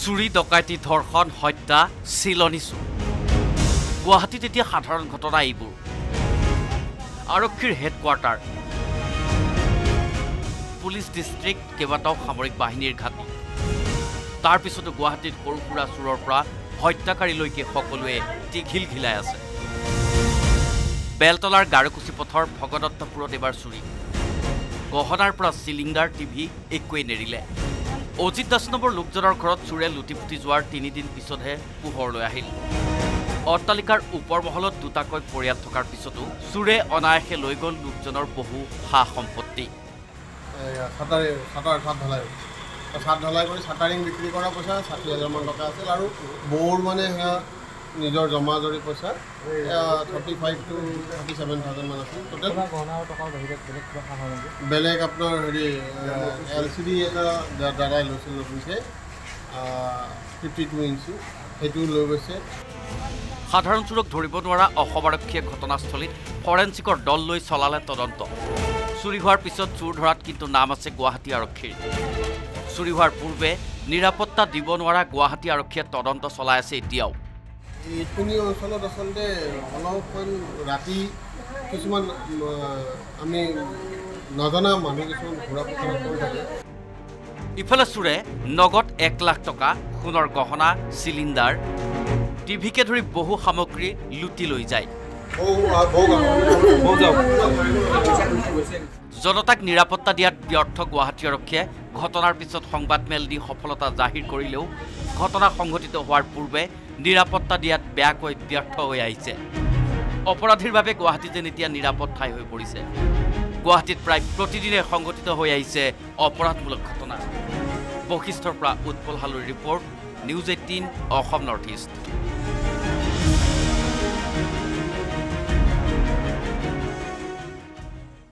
চুৰি ডকাইতি ধৰ্ষণ হত্যা চিলনি চুৰ গুৱাহাটীত এতিয়া সাধাৰণ ঘটনা এইবোৰ আৰক্ষীৰ হেডকোৱাৰ্টাৰ পুলিচ ডিষ্ট্ৰিক্ট কেইবাটাও সামৰিক বাহিনীৰ ঘাটি তাৰ পিছতো গুৱাহাটীত সৰু সুৰা চুৰৰ পৰা হত্যাকাৰীলৈকে সকলোৱে টিঘিলঘিলাই আছে বেলতলাৰ গাৰকুচি পথৰ ভগদত্তপুৰত এবাৰ চুৰি গহনাৰ পৰা চিলিণ্ডাৰ টিভি একোৱে নেৰিলে অজিত দাস নম্বৰ লোকজনৰ ঘৰত চুৰে লুটিপুটি যোৱাৰ ৩ দিন পিছতহে পোহৰলৈ আহিল অট্টালিকাৰ ওপৰ মহলত দুটাকৈ পৰিয়াল থকাৰ পিছতো চুৰে অনায়াসে লৈ গ'ল লোকজনৰ বহু সা সম্পত্তি ছাদ ঢলাই কৰি ছাটাৰিং বিক্ৰী কৰা পইচা ৬০,০০০ মান টকা আছিল আৰু বৌৰ মানে নিজৰ জমা জৰি পইচা 35 to 37,000 মান আছিল টোটেল বেলেগ আপোনাৰ হেৰি LCD এটা দাদাই লৈছিল নতুনকৈ 52 ইঞ্চি সেইটো লৈ গৈছে সাধাৰণ চুৰক ধৰিব নোৱাৰা অসম আৰক্ষীয়ে ঘটনাস্থলীত ফৰেন্সিকৰ দল লৈ চলালে তদন্ত চুৰি হোৱাৰ পিছত চুৰ ধৰাত কিন্তু নাম আছে গুৱাহাটী আৰক্ষীৰ চুৰি হোৱাৰ পূৰ্বে নিৰাপত্তা দিব নোৱাৰা গুৱাহাটী আৰক্ষীয়ে তদন্ত চলাই আছে এতিয়াও এইখিনি অঞ্চলত আচলতে অলপমান ৰাতি কিছুমান আমি নজনা মানুহ কিছুমান ঘূৰা ফুৰা কৰি থাকে ইফালে চুৰে নগদ 1 লাখ টকা সোণৰ গহনা চিলিণ্ডাৰ টিভিকে ধৰি বহু সামগ্ৰী লুটি লৈ যায় জনতাক নিৰাপত্তা দিয়াত ব্যৰ্থ গুৱাহাটী আৰক্ষীয়ে ঘটনাৰ পিছত সংবাদমেল দি সফলতা জাহিৰ কৰিলেও ঘটনা সংঘটিত হোৱাৰ পূৰ্বে নিৰাপত্তা দিয়াত বেয়াকৈ ব্যৰ্থ হৈ আহিছে অপৰাধীৰ বাবে গুৱাহাটী যেন এতিয়া নিৰাপদ ঠাই হৈ পৰিছে গুৱাহাটীত প্ৰায় প্ৰতিদিনে সংঘটিত হৈ আহিছে অপৰাধমূলক ঘটনা বশিষ্ঠৰ পৰা উৎপল হালুৰ report news 18 Assam North east